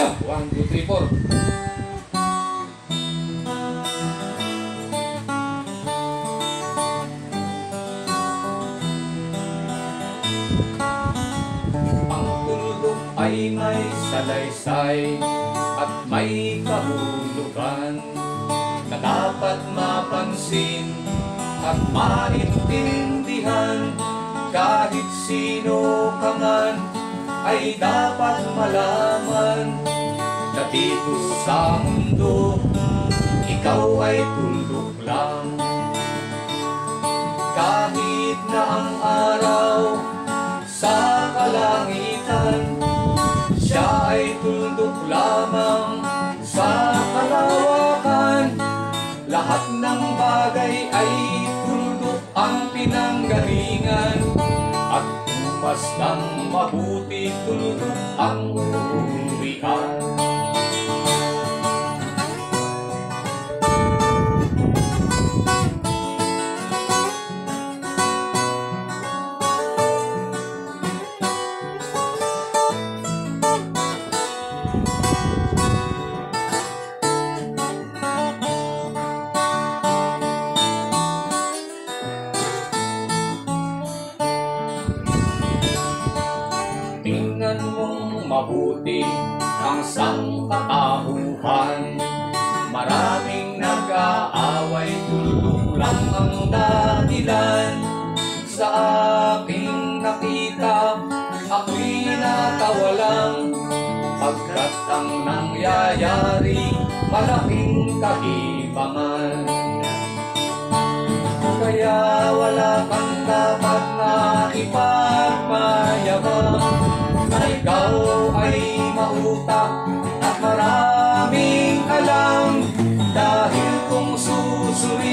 Jump! 1, 2, 3, 4. Ang tuldok ay may salaysay at may kahulugan na dapat mapansin at maintindihan. Kahit sino ka man ay dapat malaman na dito sa mundo ikaw ay tuldok lang. Kahit na ang araw sa kalangitan, siya ay tuldok lamang sa kalawakan. Lahat ng bagay ay tuldok ang pinanggalingan, at mas ng mabuti tuldok ang uurian. Tingnan mong mabuti ang sangkatauhan. Maraming nag-aaway, tuldok lang ang dahilan. Sa aking nakita, ako'y natawalang, pagkat ang nangyayari, malaking kahibangan. Kaya wala kang dapat na ipagmayabang, na ikaw ay mautak at maraming alam. Dahil kung susuriin